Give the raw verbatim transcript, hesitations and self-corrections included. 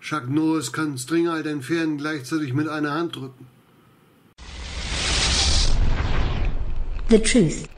Chuck Norris kann Stringhalt entfernen, gleichzeitig mit einer Hand drücken. The truth.